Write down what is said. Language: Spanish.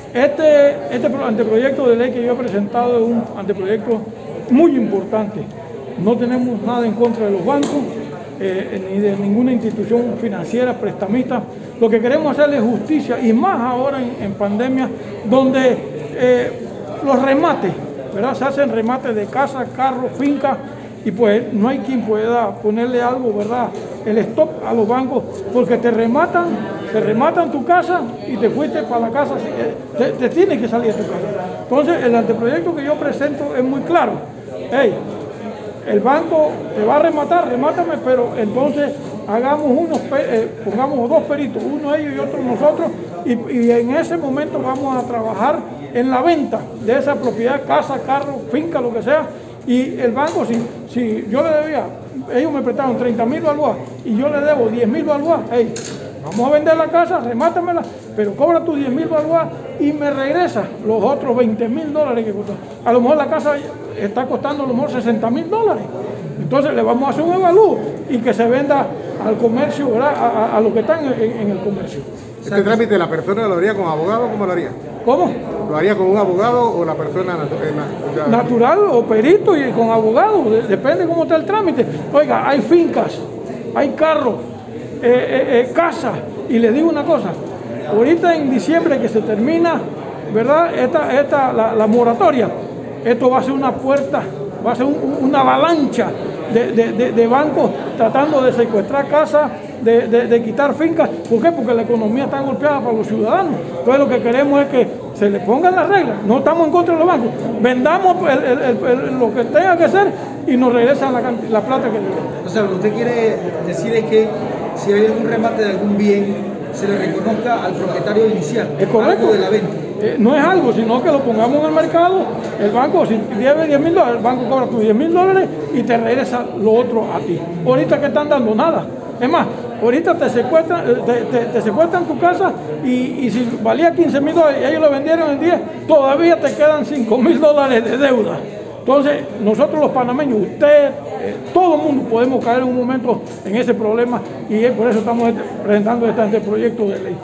Este anteproyecto de ley que yo he presentado es un anteproyecto muy importante. No tenemos nada en contra de los bancos, ni de ninguna institución financiera, prestamista. Lo que queremos hacer es justicia, y más ahora en pandemia, donde los remates, ¿verdad? Se hacen remates de casa, carro, finca, y pues no hay quien pueda ponerle algo, ¿verdad? El stop a los bancos, porque te rematan tu casa y te fuiste para la casa, te tienes que salir de tu casa. Entonces el anteproyecto que yo presento es muy claro. Hey, el banco te va a rematar, remátame, pero entonces pongamos dos peritos, uno ellos y otro nosotros, y en ese momento vamos a trabajar en la venta de esa propiedad, casa, carro, finca, lo que sea. Y el banco, si yo le debía, ellos me prestaron 30.000 balboas y yo le debo 10.000 balboas, hey, vamos a vender la casa, remátamela, pero cobra tus 10.000 balboas y me regresa los otros $20.000 que costó. A lo mejor la casa está costando a lo mejor $60.000. Entonces le vamos a hacer un evalúo y que se venda al comercio, ¿verdad? A los que están en el comercio. ¿Este trámite la persona lo haría con abogado o cómo lo haría? ¿Cómo? ¿Lo haría con un abogado o la persona natural o perito y con abogado? Depende cómo está el trámite. Oiga, hay fincas, hay carros, casas, y les digo una cosa, ahorita en diciembre que se termina, ¿verdad? La moratoria, esto va a ser una puerta, va a ser una avalancha de bancos tratando de secuestrar casas, de quitar fincas. ¿Por qué? Porque la economía está golpeada para los ciudadanos. Entonces lo que queremos es que se le pongan las reglas. No estamos en contra de los bancos. Vendamos lo que tenga que hacer y nos regresan la plata que debemos. O sea, lo que usted quiere decir es que si hay algún remate de algún bien, se le reconozca al propietario inicial. Es correcto. Algo de la venta. No es algo, sino que lo pongamos en el mercado. El banco, si debe $10.000, el banco cobra tus $10.000 y te regresa lo otro a ti. Ahorita que están dando nada. Es más, ahorita te secuestran tu casa y si valía $15.000 y ellos lo vendieron en 10, todavía te quedan $5.000 de deuda. Entonces, nosotros los panameños, usted, todo el mundo podemos caer en un momento en ese problema, y por eso estamos presentando este anteproyecto de ley.